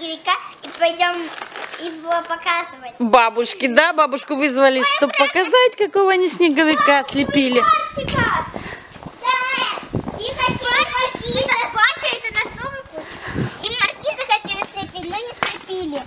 снеговика и пойдем его показывать. Бабушки, да? Бабушку вызвали, чтобы показать, какого они снеговика слепили. Барсика! Да! И хотели маркиза. Вася, это наш новый путь. И маркиза хотели слепить, но не слепили.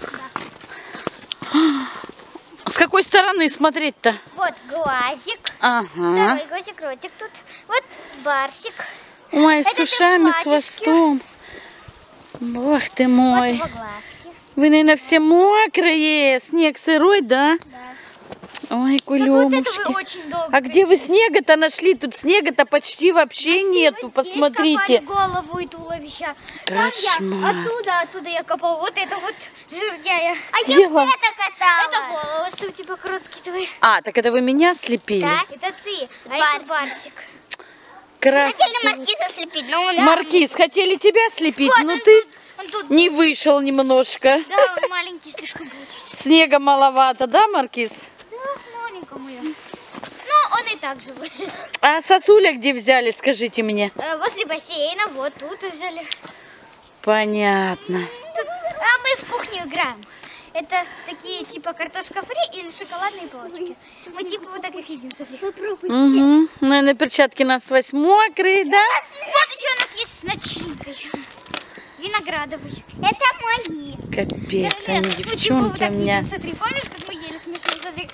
С какой стороны смотреть-то? Вот глазик. Ага. Второй глазик, ротик тут. Вот барсик. Ой, с Это ушами, с платьишке. хвостом. Ох ты Вот мой. его глазки. Вы, наверное, все мокрые. Снег сырой, да? Да. Ой, Так вот это кулемушки. вы очень долго. А где вы снега-то нашли? Тут снега-то почти вообще нету. Посмотрите. Голову и туловища. Кошмар. Оттуда я копал. Вот это вот жердяя. А я вот это катала. Это волосы у тебя короткие твои. А, так это вы меня слепили? Да, это ты. А это барсик. Красиво. Хотели маркиза слепить, но он... Маркиз, хотели тебя слепить, Вот, но он ты он тут. не вышел немножко. Да, он маленький слишком получился. Снега маловато, да, Маркиз? Да, маленькому я. Ну, он и так же. А сосуля где взяли, скажите мне? Возле бассейна, вот тут взяли. Понятно. А мы в кухню играем. Это такие типа картошка фри или шоколадные палочки. Мы типа вот так их едим, смотри. Угу. Наверное, перчатки насквозь мокрые, да? Вот еще у нас есть с начинкой. Виноградовый. Это мои. Капец, Нет, они мы типа девчонки вот так у меня. едим, смотри, помнишь, как мы ели смешно, смотри.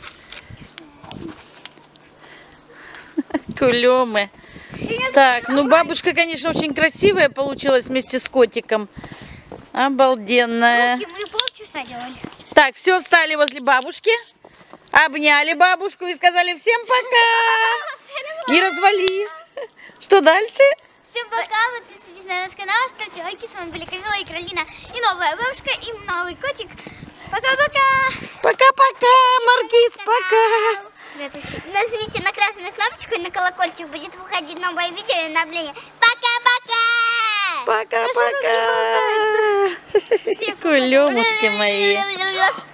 Кулемы. Так, ну бабушка, конечно, очень красивая получилась вместе с котиком. Обалденная. Руки мы полчаса делали. Так, все, встали возле бабушки, обняли бабушку и сказали всем пока. Не развали. Что дальше? Всем пока, подписывайтесь на наш канал, ставьте лайки. С вами были Камила и Каролина. И новая бабушка, и новый котик. Пока-пока. Пока-пока, Маркиз, пока. Нажмите на красную кнопочку, и на колокольчик будет выходить новое видео и обновление. Пока-пока. Пока-пока. Кулемушки мои.